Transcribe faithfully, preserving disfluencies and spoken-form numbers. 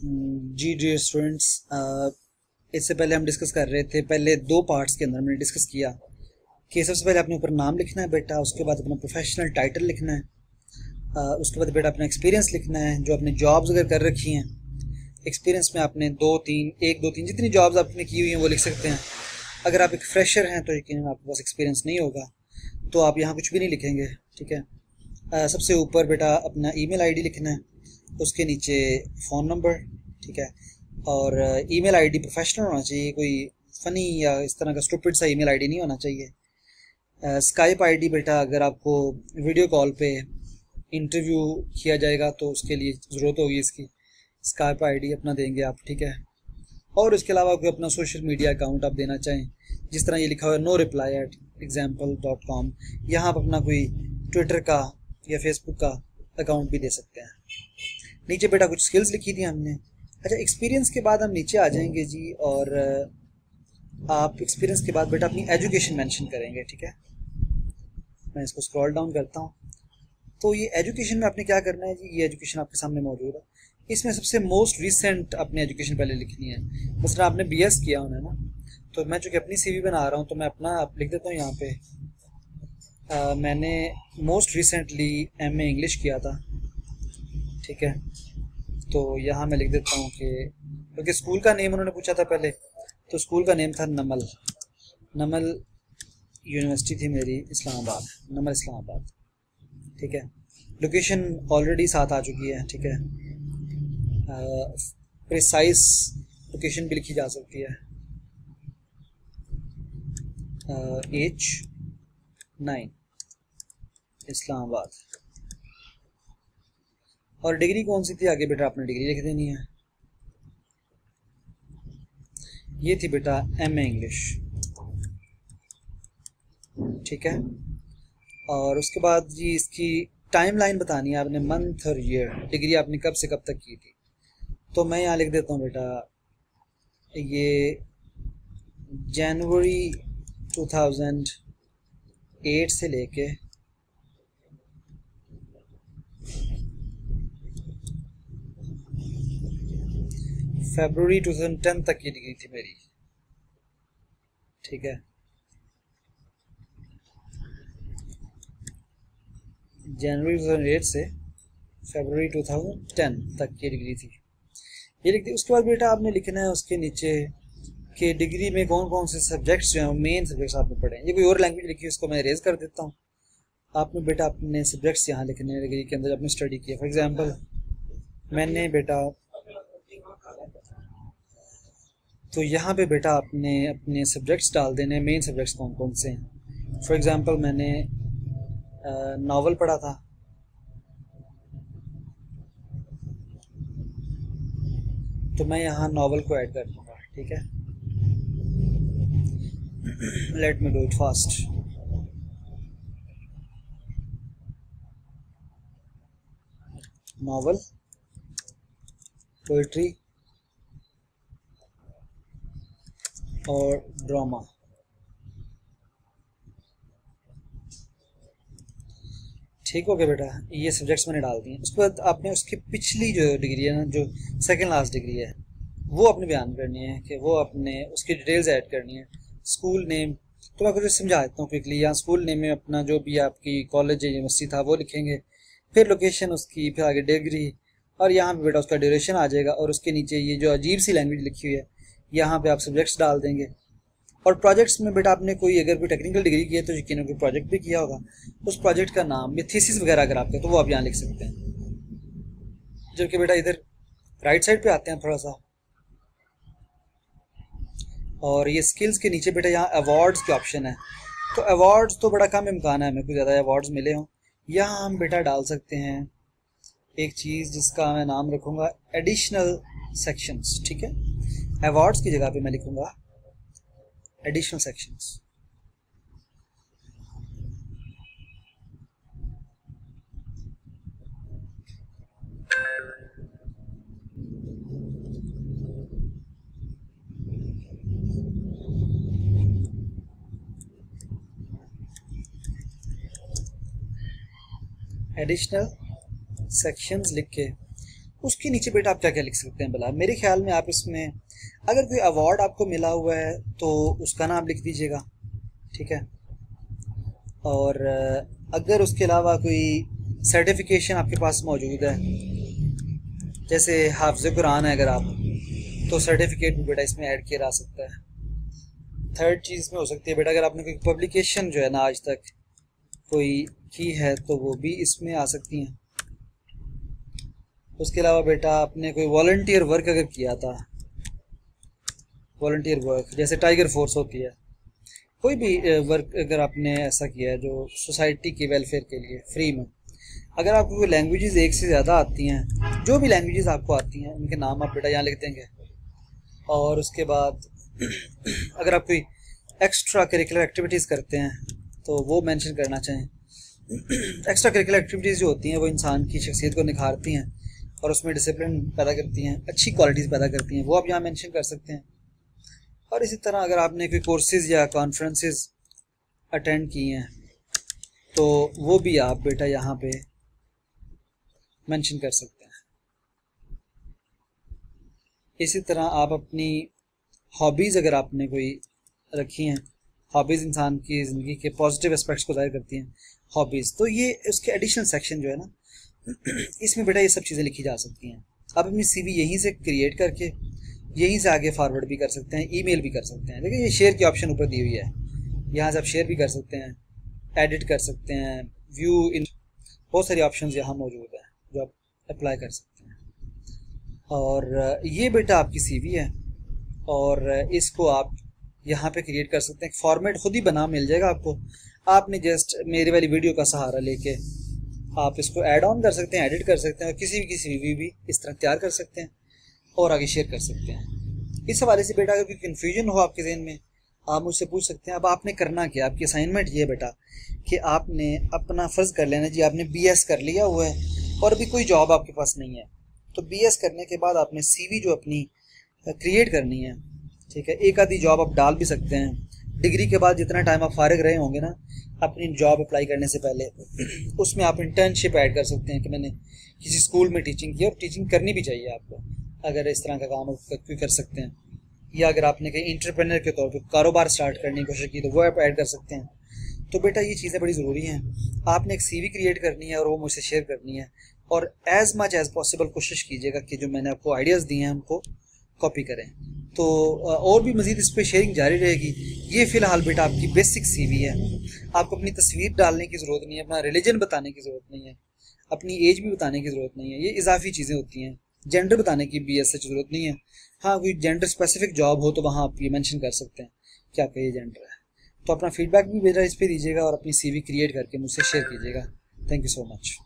जी dear students, इससे पहले हम डिस्कस कर रहे थे, पहले दो पार्ट्स के अंदर हमने डिस्कस किया कि सबसे पहले अपने ऊपर नाम लिखना है बेटा, उसके बाद अपना प्रोफेशनल टाइटल लिखना है, uh, उसके बाद बेटा अपना एक्सपीरियंस लिखना है, जो आपने जॉब्स अगर कर रखी हैं एक्सपीरियंस में आपने दो तीन एक दो तीन जितनी जॉब्स आपने की हुई हैं वो लिख सकते हैं। अगर आप एक फ्रेशर हैं तो यकीनन आपके पास एक्सपीरियंस नहीं होगा तो आप यहाँ कुछ भी नहीं लिखेंगे, ठीक है। uh, सबसे ऊपर बेटा अपना ईमेल आईडी लिखना है, उसके नीचे फ़ोन नंबर, ठीक है। और ईमेल आईडी प्रोफेशनल होना चाहिए, कोई फ़नी या इस तरह का स्टूपिड सा ईमेल आईडी नहीं होना चाहिए। स्काइप आईडी बेटा अगर आपको वीडियो कॉल पे इंटरव्यू किया जाएगा तो उसके लिए ज़रूरत होगी इसकी, स्काइप आईडी अपना देंगे आप, ठीक है। और इसके अलावा कोई अपना सोशल मीडिया अकाउंट आप देना चाहें, जिस तरह ये लिखा हुआ है no reply at example dot com, यहाँ आप अपना कोई ट्विटर का या फेसबुक का अकाउंट भी दे सकते हैं। नीचे बेटा कुछ स्किल्स लिखी थी हमने। अच्छा, एक्सपीरियंस के बाद हम नीचे आ जाएंगे जी, और आप एक्सपीरियंस के बाद बेटा अपनी एजुकेशन मेंशन करेंगे, ठीक है। मैं इसको स्क्रॉल डाउन करता हूँ तो ये एजुकेशन में आपने क्या करना है जी, ये एजुकेशन आपके सामने मौजूद है। इसमें सबसे मोस्ट रिसेंट अपनी एजुकेशन पहले लिखनी है। मसलन आपने बी एस किया होना है ना, तो मैं चूँकि अपनी सीवी बना रहा हूँ तो मैं अपना आप लिख देता हूँ यहाँ पे। आ, मैंने most recently M A English किया था, ठीक है। तो यहाँ मैं लिख देता हूँ कि क्योंकि स्कूल का नेम उन्होंने पूछा था पहले, तो स्कूल का नेम था नमल। नमल यूनिवर्सिटी थी मेरी इस्लामाबाद, नमल इस्लामाबाद, ठीक है। लोकेशन ऑलरेडी साथ आ चुकी है, ठीक है। प्रिसाइज लोकेशन भी लिखी जा सकती है, एच नाइन इस्लामाबाद। और डिग्री कौन सी थी आगे बेटा आपने डिग्री लिख देनी है। ये थी बेटा एम ए इंग्लिश, ठीक है। और उसके बाद जी इसकी टाइम लाइन बतानी है आपने, मंथ और ईयर, डिग्री आपने कब से कब तक की थी। तो मैं यहाँ लिख देता हूँ बेटा ये जनवरी टू थाउजेंड एट से लेके फरवरी टू थाउजेंड टेन तक की डिग्री थी मेरी, ठीक है। जनवरी टू थाउजेंड एट से फरवरी टू थाउजेंड टेन तक की डिग्री थी, ये लिख दी। उसके बाद बेटा आपने लिखना है उसके नीचे कि डिग्री में कौन कौन से सब्जेक्ट्स जो हैं मेन सब्जेक्ट्स आपने पढ़े हैं। ये कोई और लैंग्वेज लिखी है उसको मैं रेज कर देता हूँ। आपने बेटा अपने सब्जेक्ट्स यहाँ लिखने हैं डिग्री के अंदर आपने स्टडी किया। फॉर एग्जांपल मैंने बेटा, तो यहाँ पे बेटा आपने अपने सब्जेक्ट्स डाल देने, मेन सब्जेक्ट्स कौन कौन से हैं। फॉर एग्जांपल मैंने नावल पढ़ा था, तो मैं यहाँ नावल को ऐड कर दूँगा, ठीक है। Let me do it fast. Novel, poetry और ड्रामा, ठीक हो गया बेटा। ये सब्जेक्ट्स मैंने डाल दिए। उसके बाद आपने उसकी पिछली जो डिग्री है ना, जो सेकंड लास्ट डिग्री है, वो अपने बयान करनी है कि वो अपने उसकी डिटेल्स ऐड करनी है। स्कूल नेम तो मैं कुछ समझा देता हूँ क्विकली। यहाँ स्कूल नेम में अपना जो भी आपकी कॉलेज या यूनिवर्सिटी था वो लिखेंगे, फिर लोकेशन उसकी, फिर आगे डिग्री, और यहाँ पे बेटा उसका ड्यूरेशन आ जाएगा। और उसके नीचे ये जो अजीब सी लैंग्वेज लिखी हुई है यहाँ पे आप सब्जेक्ट्स डाल देंगे। और प्रोजेक्ट्स में बेटा आपने कोई अगर कोई टेक्निकल डिग्री की है तो यकीन कोई प्रोजेक्ट भी किया होगा, उस प्रोजेक्ट का नाम या थीसिस वगैरह अगर आपका तो वो आप यहाँ लिख सकते हैं। जबकि बेटा इधर राइट साइड पे आते हैं थोड़ा सा, और ये स्किल्स के नीचे बेटा यहाँ अवार्ड्स के ऑप्शन है। तो अवार्ड्स तो बड़ा कम इम्कान है हमें कोई ज़्यादा अवार्ड्स मिले हों। यहाँ हम बेटा डाल सकते हैं एक चीज़ जिसका मैं नाम रखूँगा एडिशनल सेक्शंस, ठीक है। अवार्ड्स की जगह पे मैं लिखूँगा एडिशनल सेक्शंस। एडिशनल सेक्शंस लिख के उसके नीचे बेटा आप क्या क्या लिख सकते हैं भला। मेरे ख्याल में आप इसमें अगर कोई अवार्ड आपको मिला हुआ है तो उसका नाम लिख दीजिएगा, ठीक है। और अगर उसके अलावा कोई सर्टिफिकेशन आपके पास मौजूद है, जैसे हाफ़िज़ कुरान है अगर आप, तो सर्टिफिकेट भी बेटा इसमें ऐड किया जा सकता है। थर्ड चीज़ में हो सकती है बेटा अगर आपने कोई पब्लिकेशन जो है ना आज तक कोई की है तो वो भी इसमें आ सकती हैं। उसके अलावा बेटा आपने कोई वॉलंटियर वर्क अगर किया था, वॉलंटियर वर्क जैसे टाइगर फोर्स होती है, कोई भी वर्क अगर आपने ऐसा किया है जो सोसाइटी के वेलफेयर के लिए फ्री में, अगर आपको कोई लैंग्वेजेस एक से ज़्यादा आती हैं, जो भी लैंग्वेजेस आपको आती हैं उनके नाम आप बेटा यहाँ लिख देंगे। और उसके बाद अगर आप कोई एक्स्ट्रा करिकुलर एक्टिविटीज़ करते हैं तो वो मेंशन करना चाहें। एक्स्ट्रा करिकुलर एक्टिविटीज़ जो होती हैं वो इंसान की शख्सियत को निखारती हैं और उसमें डिसिप्लिन पैदा करती हैं, अच्छी क्वालिटीज़ पैदा करती हैं, वो आप यहाँ मेंशन कर सकते हैं। और इसी तरह अगर आपने कोई कोर्सेज़ या कॉन्फ्रेंसेस अटेंड की हैं तो वो भी आप बेटा यहाँ पे मेंशन कर सकते हैं। इसी तरह आप अपनी हॉबीज़ अगर आपने कोई रखी हैं, हॉबीज़ इंसान की ज़िंदगी के पॉजिटिव एस्पेक्ट्स को ज़ाहिर करती हैं हॉबीज़, तो ये उसके एडिशनल सेक्शन जो है ना इसमें बेटा ये सब चीज़ें लिखी जा सकती हैं। आप अपनी सीवी यहीं से क्रिएट करके यहीं से आगे फॉरवर्ड भी कर सकते हैं, ईमेल भी कर सकते हैं। देखिए ये शेयर की ऑप्शन ऊपर दी हुई है, यहाँ से आप शेयर भी कर सकते हैं, एडिट कर सकते हैं, व्यू इन, बहुत सारी ऑप्शंस यहाँ मौजूद है जो आप अप्लाई कर सकते हैं। और ये बेटा आपकी सीवी है और इसको आप यहाँ पे क्रिएट कर सकते हैं। फॉर्मेट खुद ही बना मिल जाएगा आपको, आपने जस्ट मेरी वाली वीडियो का सहारा लेके आप इसको ऐड ऑन कर सकते हैं, एडिट कर सकते हैं और किसी भी किसी सीवी भी इस तरह तैयार कर सकते हैं और आगे शेयर कर सकते हैं। इस हवाले से बेटा अगर कोई कन्फ्यूजन हो आपके जहन में आप मुझसे पूछ सकते हैं। अब आपने करना क्या, आपकी असाइनमेंट ये बेटा कि आपने अपना फ़र्ज़ कर लेना जी, आपने बी एस कर लिया हुआ है और अभी कोई जॉब आपके पास नहीं है, तो बी एस करने के बाद आपने सीवी जो अपनी क्रिएट करनी है, ठीक है। एक आधी जॉब आप डाल भी सकते हैं। डिग्री के बाद जितना टाइम आप फारिग रहे होंगे ना अपनी जॉब अप्लाई करने से पहले, उसमें आप इंटर्नशिप ऐड कर सकते हैं कि मैंने किसी स्कूल में टीचिंग की और टीचिंग करनी भी चाहिए आपको, अगर इस तरह का काम कोई कर सकते हैं। या अगर आपने कहीं इंटरप्रेन्योर के तौर पर कारोबार स्टार्ट करने की कोशिश की तो वो आप ऐड कर सकते हैं। तो बेटा ये चीज़ें बड़ी ज़रूरी हैं। आपने एक सीवी क्रिएट करनी है और वो मुझसे शेयर करनी है और एज़ मच एज़ पॉसिबल कोशिश कीजिएगा कि जो मैंने आपको आइडियाज़ दिए हैं उनको कॉपी करें। तो और भी मज़ीद इस पर शेयरिंग जारी रहेगी। ये फ़िलहाल बेटा आपकी बेसिक सीवी है। आपको अपनी तस्वीर डालने की ज़रूरत नहीं है, अपना रिलीजन बताने की ज़रूरत नहीं है, अपनी एज भी बताने की ज़रूरत नहीं है, ये इजाफी चीज़ें होती हैं। जेंडर बताने की भी ऐसे ज़रूरत नहीं है। हाँ कोई जेंडर स्पेसिफिक जॉब हो तो वहाँ आप ये मेंशन कर सकते हैं कि आपका ये जेंडर है। तो अपना फीडबैक भी बेटा इस पर दीजिएगा और अपनी सीवी क्रिएट करके मुझसे शेयर कीजिएगा। Thank you so much.